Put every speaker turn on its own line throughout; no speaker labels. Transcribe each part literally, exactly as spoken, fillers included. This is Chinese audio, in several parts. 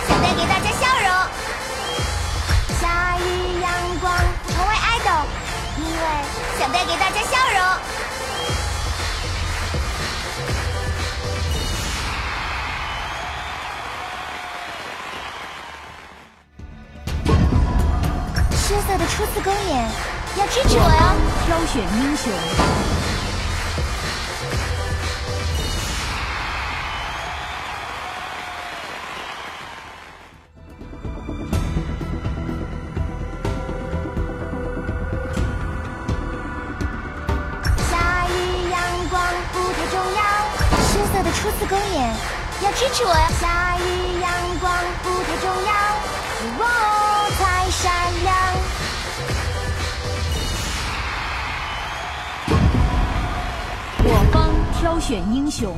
想带给大家笑容。下雨阳光成为爱豆，因为想带给大家笑容。失色的初次公演，要支持我哟！
挑选英雄。
初次公演，要支持我呀！下雨阳光舞台中央，我才闪亮。
我方挑选英雄。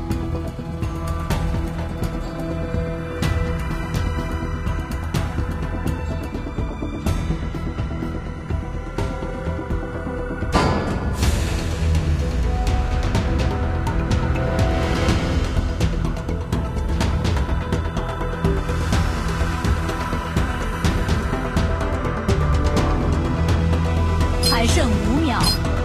还剩五秒。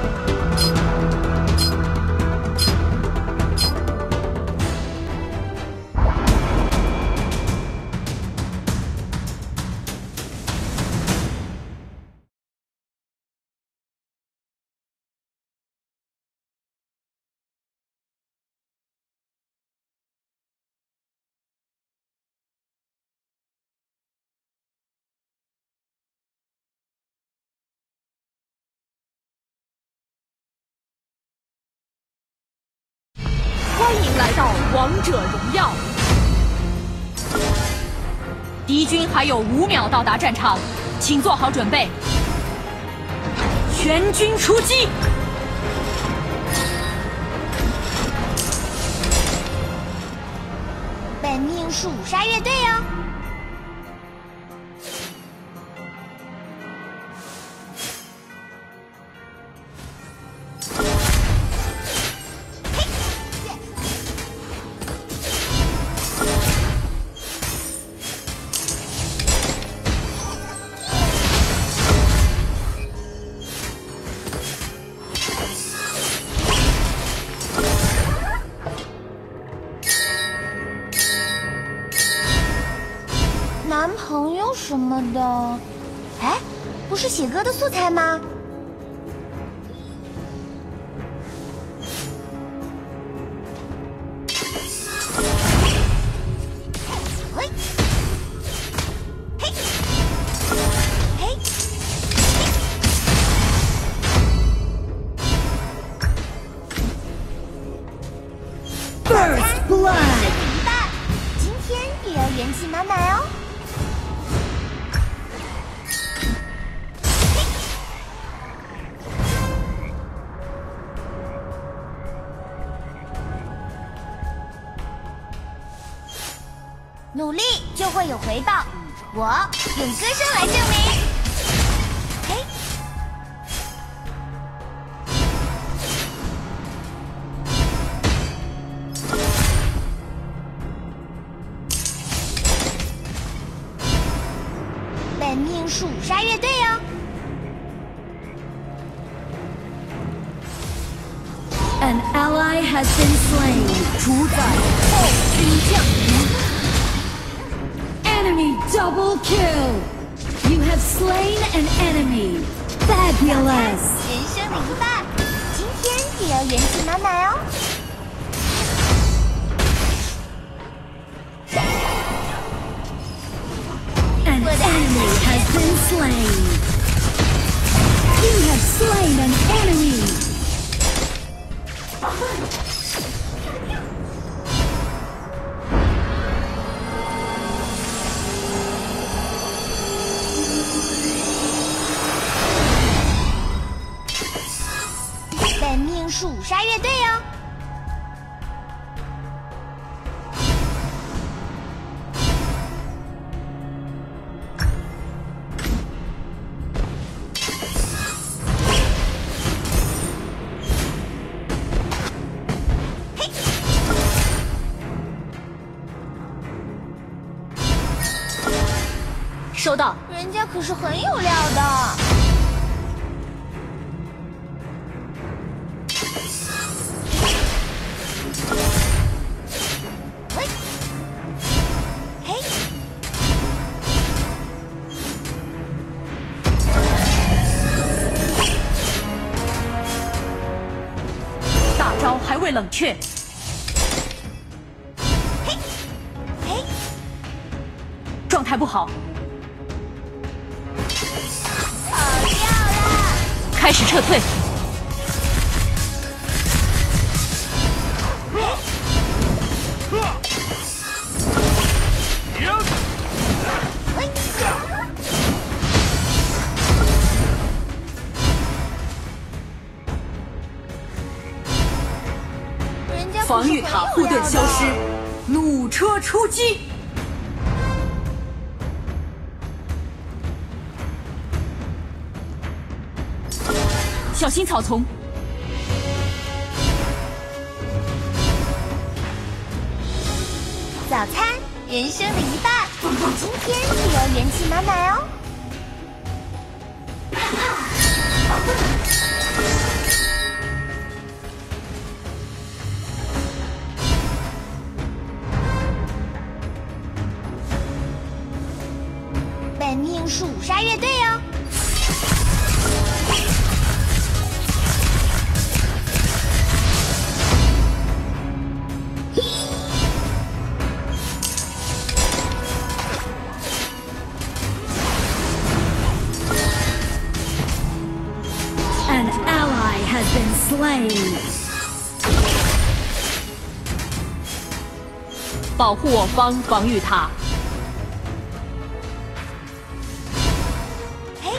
欢迎来到王者荣耀！敌军还有五秒到达战场，请做好准备，全军出击！
本命是五杀乐队哦。 男朋友什么的，哎，不是写歌的素材吗？嘿，嘿，嘿，嘿
First Blood，
一半，今天也要元气满满哦。 努力就会有回报，我用歌声来证明。嘿，本命是五杀乐队哦。
An ally has been slain， 主宰后军降临。Enemy double kill， You have slain an enemy， Fabulous。
人生的一半，今天也要元气满满哦。
An enemy has been slain. You have slain an enemy.
本命是五杀乐队哦。
收到。
人家可是很有料的。喂，嘿，
大招还未冷却。
嘿，嘿，
状态不好。
跑掉了！
开始撤退。
人家
防御塔护盾消失，弩车出击。 小心草丛！
早餐，人生的一半，今天也要元气满满哦。本命是五杀乐队哦。
An ally has been slain.
保护我方防御塔。
嘿，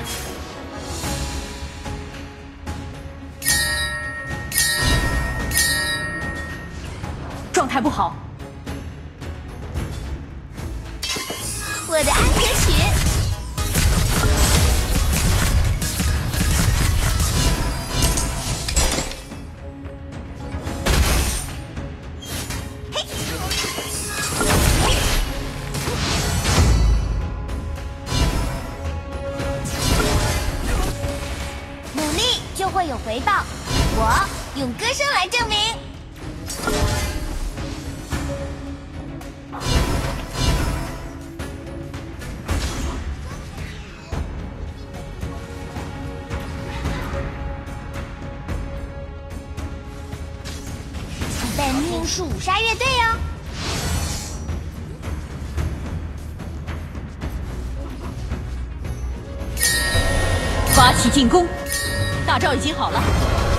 状态不好。
我的安可曲。 就会有回报。我用歌声来证明。本命是五杀乐队哦。
发起进攻。 大招已经好了，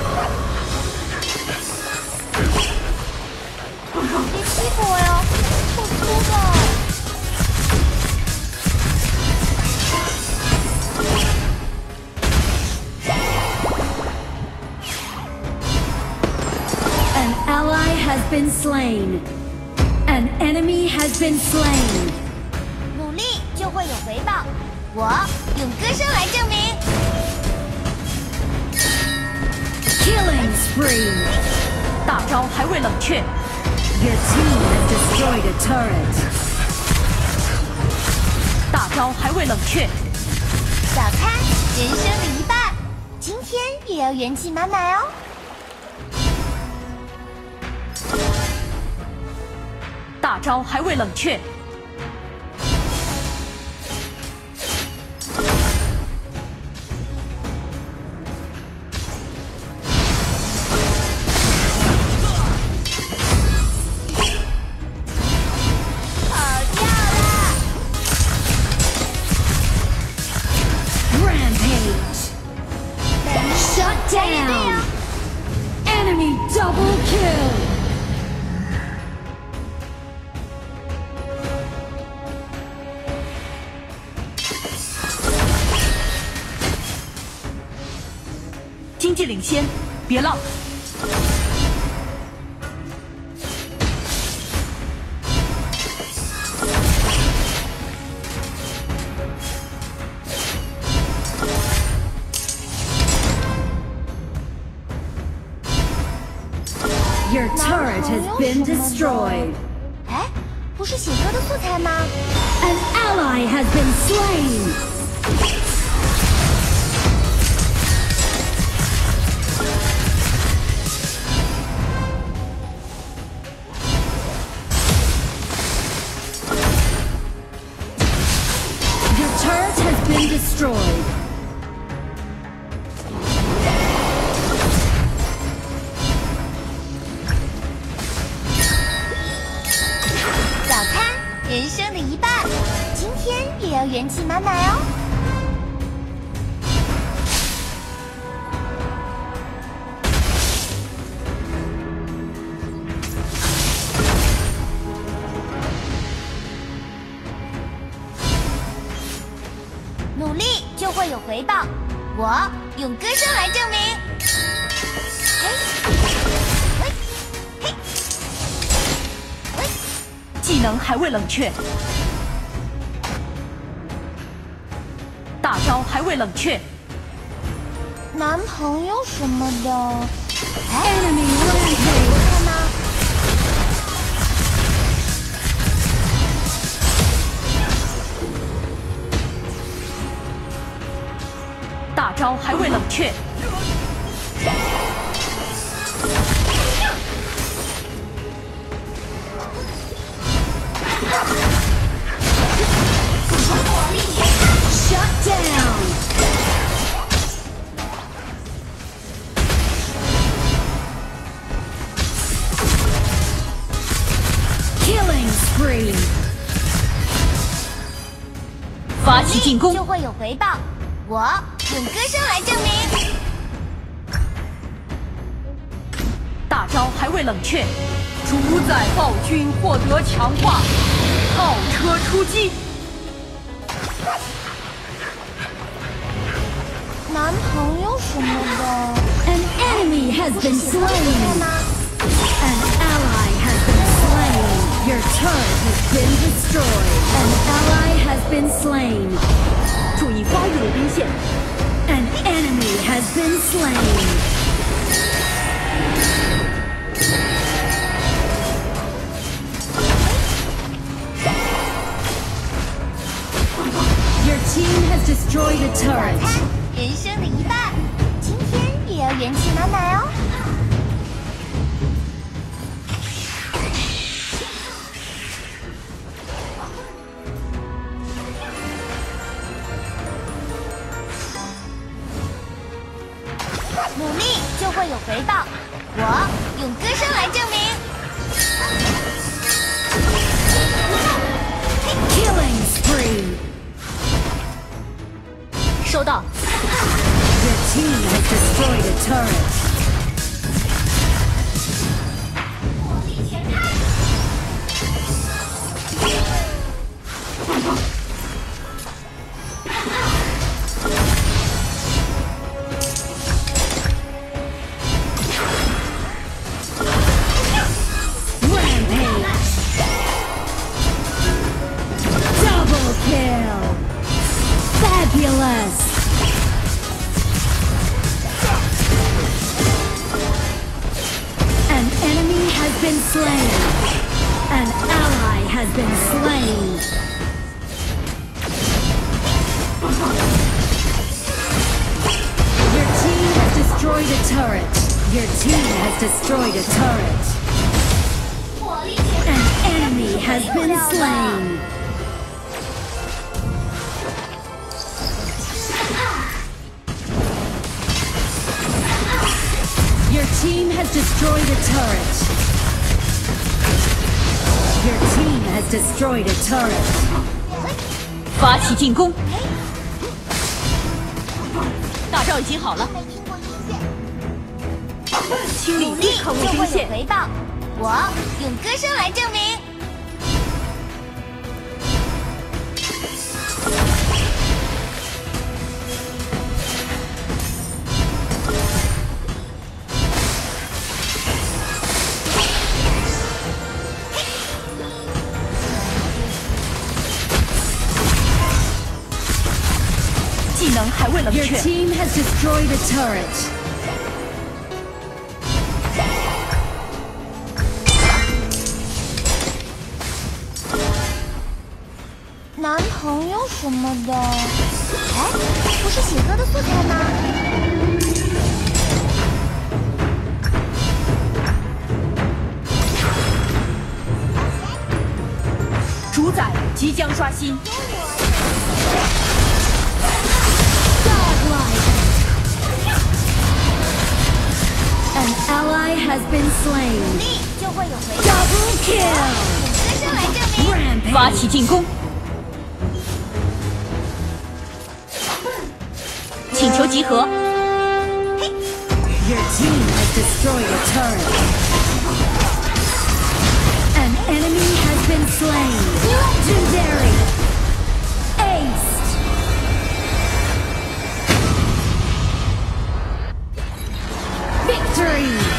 别欺负我哟，我哭了。
An ally has been slain. An enemy has been slain.
努力就会有回报，我用歌声来证明。
Killing spree!
大招还未冷却。
Your team has destroyed a turret.
大招还未冷却。
早餐，人生的一半，今天也要元气满满哦。
大招还未冷却。
Down! Enemy double kill!
经济领先，别浪。
Your turret has been destroyed.
哎， 不是写歌的素材吗？
An ally has been slain. Your turret has been destroyed.
人生的一半，今天也要元气满满哦！努力就会有回报，我用歌声来证明。嘿，嘿，嘿。
技能还未冷却，大招还未冷却。
男朋友什么的，
Enemy
哎，
rampage.
看吗？
大招还未冷却。
Shut down. Killing spree.
发起进攻
就，会有回报，我用歌声来证明。
大招还未冷却。主宰暴君获得强化，炮车出击。
男朋友什么的，
An enemy has
不是
been
写歌的素材
slain.
吗？
An ally has been slain. Your turret has been destroyed. An ally has been slain.
注意花语鲁宾线。
An enemy has been slain. Your team has destroyed a
早
turret.
餐，人生的一半，今天也要元气满满哦！努力就会有回报，我用歌声来证明。
Killing spree.
收到。
Your team has destroyed a turret. Rampage. Double kill. Fabulous. An enemy has been slain. An ally has been slain. Your team has destroyed a turret. Your team has destroyed a turret. An enemy has been slain. Your team has destroyed a turret. Your team has destroyed a turret.
发起进攻。大招已经好了，
没听过音乐，
清理
努力
对抗
就会有
路兵线。
回报，我用歌声来证明。
技能还未冷
Your
却。
team has destroyed a turret.
朋友什么的。哎，不是写歌的素材吗？
主宰即将刷新。
An ally has been
努
slain.
力就会有回报。
Double kill.
歌声来证明。
Rampage.
发起进攻，请求集合。
Your team has destroyed a turret. An enemy has been slain. Legendary. Ace. Victory.